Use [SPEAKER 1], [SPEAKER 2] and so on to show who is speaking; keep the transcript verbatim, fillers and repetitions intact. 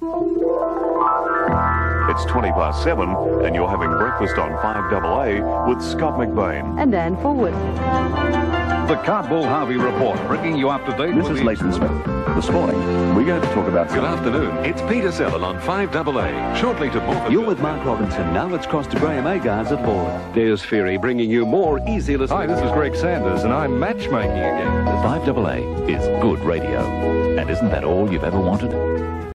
[SPEAKER 1] It's twenty past seven, and you're having breakfast on five double A with Scott McBain.
[SPEAKER 2] And Dan Forward.
[SPEAKER 3] The Cardboard Harvey Report, bringing you up to date.
[SPEAKER 4] This is Leighton Smith. This morning, we're going to talk about...
[SPEAKER 1] Good afternoon. It's Peter Sellon on five double A. Shortly to Morpeth.
[SPEAKER 5] You're with Mark Robinson. Now let's cross to Graham Agars at Ford. There's Ferry bringing you more easy listening.
[SPEAKER 3] Hi, this is Greg Sanders, and I'm matchmaking again.
[SPEAKER 4] five double A is good radio. And isn't that all you've ever wanted?